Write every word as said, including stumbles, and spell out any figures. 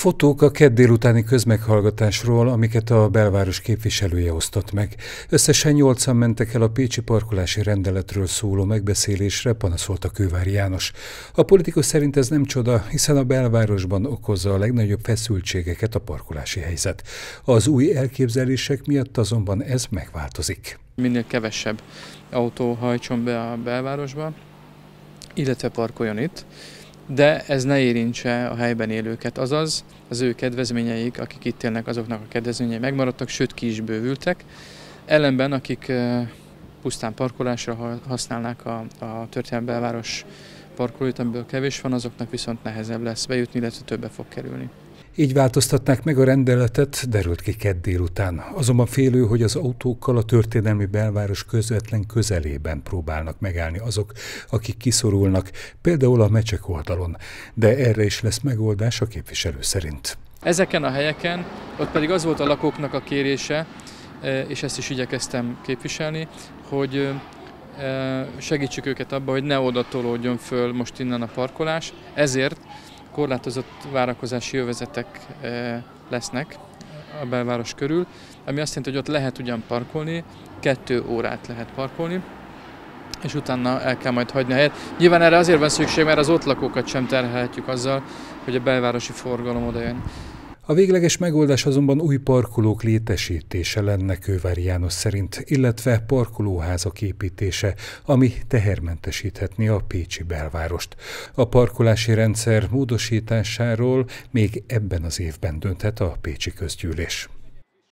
Fotók a kedd délutáni közmeghallgatásról, amiket a belváros képviselője osztott meg. Összesen nyolcan mentek el a pécsi parkolási rendeletről szóló megbeszélésre, panaszolta Kővári János. A politikus szerint ez nem csoda, hiszen a belvárosban okozza a legnagyobb feszültségeket a parkolási helyzet. Az új elképzelések miatt azonban ez megváltozik. Minél kevesebb autó hajtson be a belvárosba, illetve parkoljon itt, de ez ne érintse a helyben élőket, azaz az ő kedvezményeik, akik itt élnek, azoknak a kedvezményei megmaradtak, sőt ki is bővültek. Ellenben, akik pusztán parkolásra használnák a, a történelmi belváros parkolóit, amiből kevés van, azoknak viszont nehezebb lesz bejutni, illetve többe fog kerülni. Így változtatnák meg a rendeletet, derült ki kedd délután. Azonban félő, hogy az autókkal a történelmi belváros közvetlen közelében próbálnak megállni azok, akik kiszorulnak, például a Mecsek oldalon. De erre is lesz megoldás a képviselő szerint. Ezeken a helyeken, ott pedig az volt a lakóknak a kérése, és ezt is igyekeztem képviselni, hogy segítsük őket abba, hogy ne oda tolódjon föl most innen a parkolás, ezért korlátozott várakozási övezetek lesznek a belváros körül, ami azt jelenti, hogy ott lehet ugyan parkolni, kettő órát lehet parkolni, és utána el kell majd hagyni a helyet. Nyilván erre azért van szükség, mert az ott lakókat sem terhelhetjük azzal, hogy a belvárosi forgalom odajön. A végleges megoldás azonban új parkolók létesítése lenne Kővári János szerint, illetve parkolóházak építése, ami tehermentesíthetné a pécsi belvárost. A parkolási rendszer módosításáról még ebben az évben dönthet a pécsi közgyűlés.